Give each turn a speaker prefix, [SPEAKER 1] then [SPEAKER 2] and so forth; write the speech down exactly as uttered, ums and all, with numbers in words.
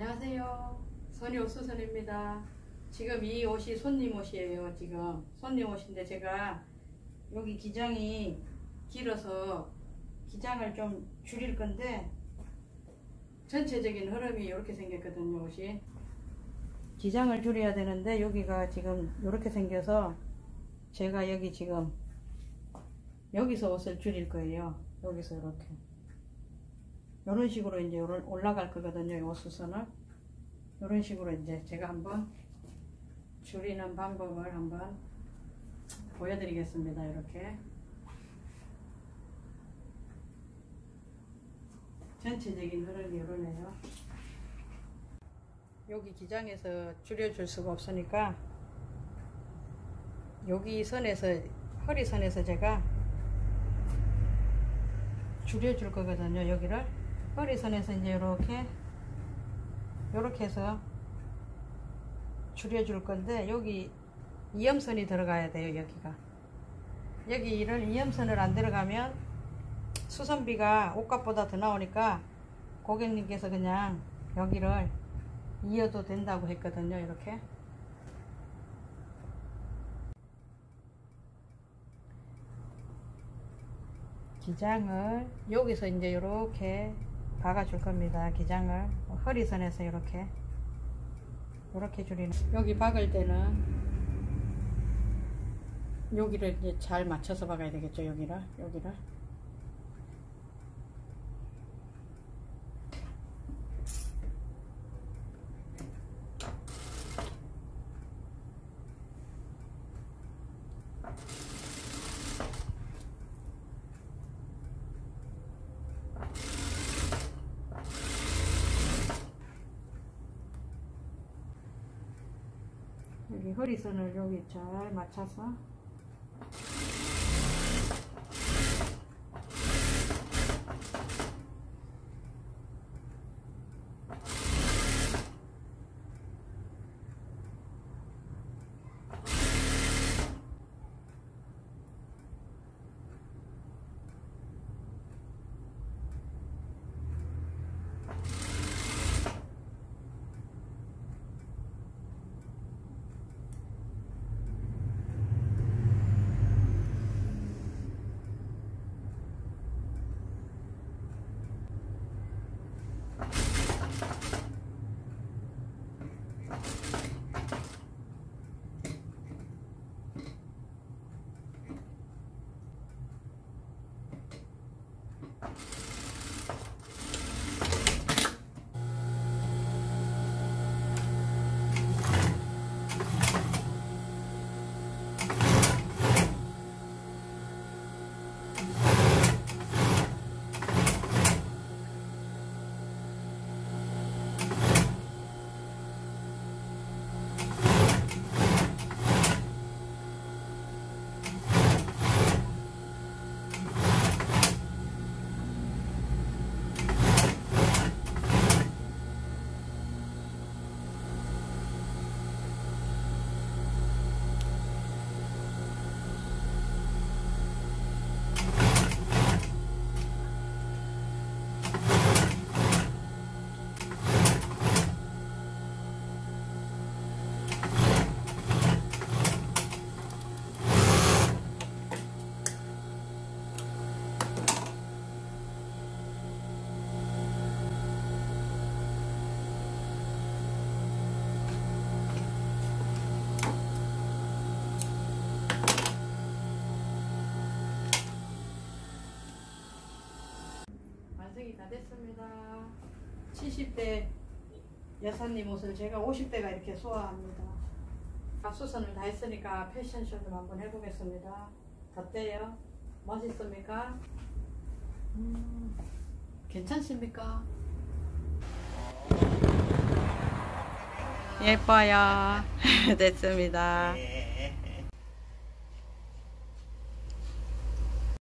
[SPEAKER 1] 안녕하세요. 선희 옷수선입니다. 지금 이 옷이 손님 옷이에요. 지금 손님 옷인데 제가 여기 기장이 길어서 기장을 좀 줄일 건데 전체적인 흐름이 이렇게 생겼거든요. 옷이 기장을 줄여야 되는데 여기가 지금 이렇게 생겨서 제가 여기 지금 여기서 옷을 줄일 거예요. 여기서 이렇게 이런 식으로 이제 올라갈 거거든요. 옷 수선을 이런 식으로 이제 제가 한번 줄이는 방법을 한번 보여드리겠습니다. 이렇게 전체적인 흐름이 이러네요. 여기 기장에서 줄여줄 수가 없으니까 여기 선에서 허리선에서 제가 줄여줄 거거든요. 여기를 허리선에서 이제 이렇게 이렇게 해서 줄여줄 건데 여기 이염선이 들어가야 돼요. 여기가 여기를 이염선을 안 들어가면 수선비가 옷값보다 더 나오니까 고객님께서 그냥 여기를 이어도 된다고 했거든요. 이렇게 기장을 여기서 이제 이렇게 박아줄 겁니다. 기장을 허리선에서 이렇게 이렇게 줄이는, 여기 박을 때는 여기를 이제 잘 맞춰서 박아야 되겠죠. 여기를 여기를 여기 허리선을 여기 잘 맞춰서 완성이 다 됐습니다. 칠십 대 여사님 옷을 제가 오십 대가 이렇게 소화합니다. 수선을 다 했으니까 패션쇼 좀 한번 해보겠습니다. 어때요? 멋있습니까? 음, 괜찮습니까? 예뻐요. 됐습니다.